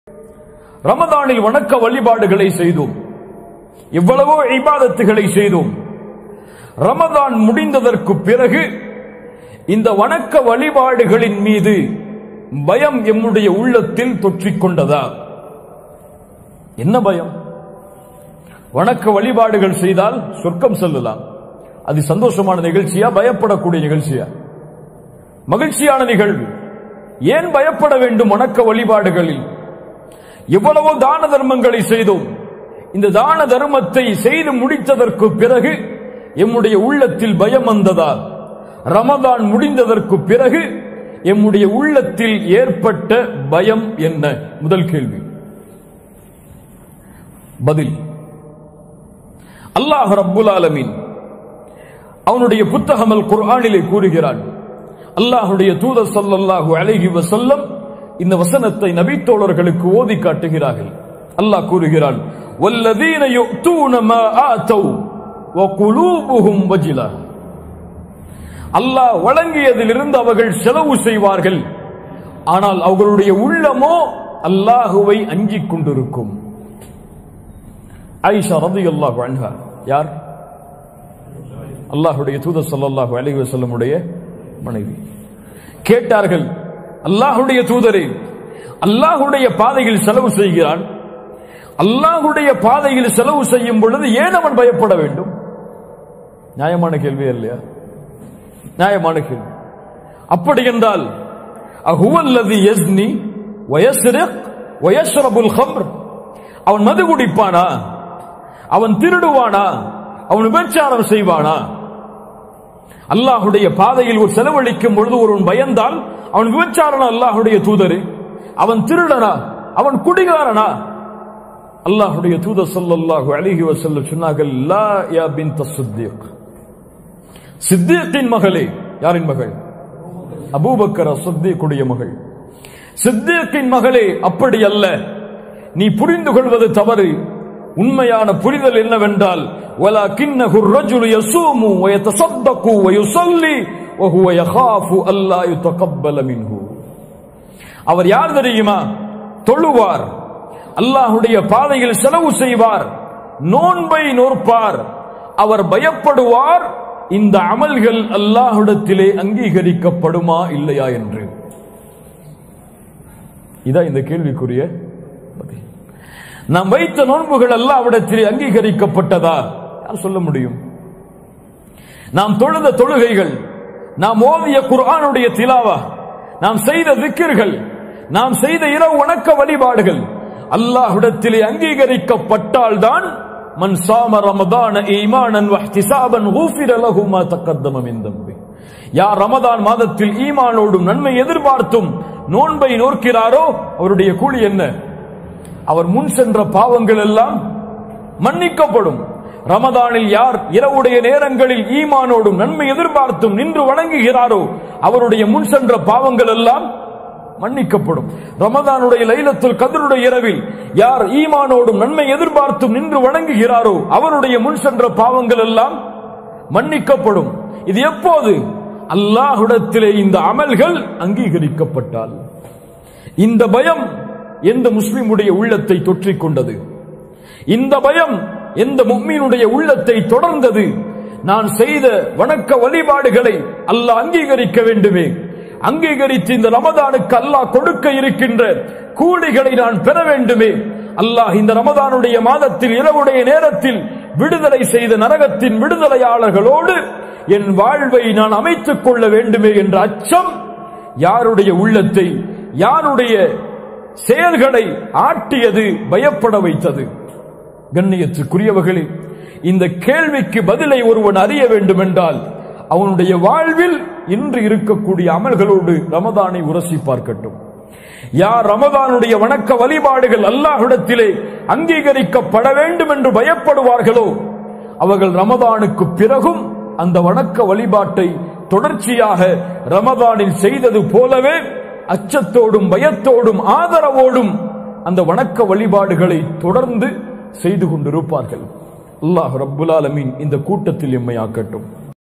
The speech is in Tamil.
ரமதானில் வணக்க வழிபாடுகளை செய்தோம், எவ்வளவோ இபாதத்துகளை செய்தோம். ரமதான் முடிந்ததற்கு பிறகு இந்த வணக்க வழிபாடுகளின் மீது பயம் எம்முடைய உள்ளத்தில் தொற்றிக் கொண்டதா? என்ன பயம்? வணக்க வழிபாடுகள் செய்தால் சொர்க்கம் செல்லலாம். அது சந்தோஷமான நிகழ்ச்சியா, பயப்படக்கூடிய நிகழ்ச்சியா? மகிழ்ச்சியான நிகழ்வு. ஏன் பயப்பட வேண்டும்? வணக்க வழிபாடுகளில் எவ்வளவோ தான தர்மங்களை செய்தோம். இந்த தான தர்மத்தை செய்து முடித்ததற்கு பிறகு எம்முடைய உள்ளத்தில் பயம் வந்ததா? ரமதான் முடிந்ததற்கு பிறகு எம்முடைய உள்ளத்தில் ஏற்பட்ட பயம் என்ன? முதல் கேள்வி. பதில், அல்லாஹ் ரப்புல் ஆலமீன் அவனுடைய புத்தகம் அல் குர்ஆனிலே கூறுகிறான். அல்லாஹ்வுடைய தூதர் ஸல்லல்லாஹு அலைஹி வஸல்லம் இந்த வசனத்தை நபி தோழர்களுக்கு ஓதி காட்டுகிறார்கள். அல்லாஹ் கூறுகிறான், வல்லதீன யுத்தூன மா ஆதவ் வ குலூபுஹும் வஜிலா. அல்லாஹ் வழங்கியதிலிருந்து அவர்கள் செலவு செய்வார்கள், ஆனால் அவர்களுடைய உள்ளமோ அல்லாஹுவை அஞ்சிக் கொண்டிருக்கும். ஆயிஷா ரலியல்லாஹு அன்ஹா யார்? அல்லாஹ்வுடைய தூதர் ஸல்லல்லாஹு அலைஹி வஸல்லம் உடைய மனைவி. கேட்டார்கள், அல்லாஹ்வுடைய தூதரே, அல்லாஹ்வுடைய பாதையில் செலவு செய்கிறான், அல்லாஹ்வுடைய பாதையில் செலவு செய்யும் பொழுது ஏன் அவன் பயப்பட வேண்டும்? நியாயமான கேள்வி இல்லையா? நியாயமான கேள்வி. அப்படி என்றால் அஹுவல்லதி யஸ்னி வ யஸ்ரிக் வ யஷ்ரபுல் ஹம்ர், அவன் மது குடிப்பானா? அவன் திருடுவானா? அவன் விபச்சாரம் செய்வானா? அல்லாஹ்வுடைய பாதையில் ஒரு செலவழிக்கும் பொழுது ஒருவன் பயந்தால் அவன் விபச்சாரனா? அல்லாஹ்வுடைய தூதரே, அவன் திருடனா? அவன் குடிகாரனா? அல்லாஹ்வுடைய தூதர் ஸல்லல்லாஹு அலைஹி வஸல்லம் சொன்னார்கள், லா யா பின்த் ஸித்தீக், சித்தீக்கின் மகளே. யாரின் மகள்? அபூபக்கர் ஸித்தீக்குடைய மகள். சித்தீக்கின் மகளே, அப்படி அல்ல, நீ புரிந்து கொள்வது தவறு. உண்மையான புரிதல் என்னவென்றால், வலக்கின்னஹு الرجل يصوم ويتصدق ويصلي وهو يخاف الا يتقبل منه. அவர் யார் தெரியுமா? தொழுவார், அல்லாஹ்வுடைய பாதையில் செலவு செய்வார், நோன்பை நோற்பார். அவர் பயப்படுவார், இந்த அமல்கள் அல்லாஹ்விடத்திலே அங்கீகரிக்கப்படுமா இல்லையா என்று. இதான் இந்த கேள்விக்குரிய பதில். நாம் வைத்த நோன்புகள் அல்லாஹ்விடத்திலே அங்கீகரிக்கப்பட்டதா? யார் சொல்ல முடியும்? நாம் தொழுத தொழுகைகள், நாம் ஓதிய குர்ஆனுடைய திலாவா, நாம் செய்த திக்ர்கள், நாம் செய்த இரவு வணக்க வழிபாடுகள் அல்லாஹ்விடத்திலே அங்கீகரிக்கப்பட்டால்தான் மன் சாம ரமதான ஈமானன் வஹ்திசாபன் குஃபிர லஹு மா தக்கத்தம மின் தம்பி. யார் ரமதான் மாதத்தில் ஈமானோடும் நன்மை எதிர்பார்த்தும் நோன்பை நோக்கிறாரோ அவருடைய கூலி என்ன? அவர் முன் சென்ற பாவங்கள் எல்லாம் மன்னிக்கப்படும். ரமதானில் யார் இரவுடைய நேரங்களில் ஈமானோடும் நன்மை எதிர்பார்த்தும் நின்று வணங்குகிறாரோ அவருடைய முன் சென்ற பாவங்கள் எல்லாம் மன்னிக்கப்படும். ரமதானுடைய லைலத்துல் கத்ருடைய இரவில் யார் ஈமானோடும் நன்மை எதிர்பார்த்தும் நின்று வணங்குகிறாரோ அவருடைய முன் சென்ற பாவங்கள் எல்லாம் மன்னிக்கப்படும். இது எப்போது? அல்லாஹ்விடத்திலே இந்த அமல்கள் அங்கீகரிக்கப்பட்டால். இந்த பயம் எந்த முஸ்லிமுடைய உள்ளத்தை தொற்றிக் கொண்டது? இந்த பயம் எந்த முஃமினுடைய உள்ளத்தை தொடர்ந்தது? நான் செய்த வணக்க வழிபாடுகளை அல்லாஹ் அங்கீகரிக்க வேண்டுமே, அங்கீகரித்து இந்த ரமதானுக்கு அல்லாஹ் கொடுக்க இருக்கின்ற கூலிகளை நான் பெற வேண்டுமே, அல்லாஹ் இந்த ரமதானுடைய மாதத்தில் இரவுடைய நேரத்தில் விடுதலை செய்த நரகத்தின் விடுதலையாளர்களோடு என் வாழ்வை நான் அமைத்துக் கொள்ள வேண்டுமே என்ற அச்சம் யாருடைய உள்ளத்தை, யாருடைய செயல்களை ஆட்டியது, பயப்பட வைத்தது? கண்ணியத்துக்குரியவர்களே, இந்த கேள்விக்கு பதிலை ஒருவன் அறிய வேண்டும் என்றால் அவனுடைய வாழ்வில் இன்று இருக்கக்கூடிய அமல்களோடு ரமதானை உரசி பார்க்கட்டும். யார் ரமதானுடைய வணக்க வழிபாடுகள் அல்லாஹ்விடத்திலே அங்கீகரிக்கப்பட வேண்டும் என்று பயப்படுவார்களோ அவர்கள் ரமதானுக்கு பிறகும் அந்த வணக்க வழிபாட்டை தொடர்ச்சியாக ரமதானில் செய்தது போலவே அச்சத்தோடும் பயத்தோடும் ஆதரவோடும் அந்த வணக்க வழிபாடுகளை தொடர்ந்து செய்து கொண்டிருப்பார்கள். அல்லாஹ் ரப்புல் ஆலமீன் இந்த கூட்டத்தில் எம்மை ஆக்கட்டும்.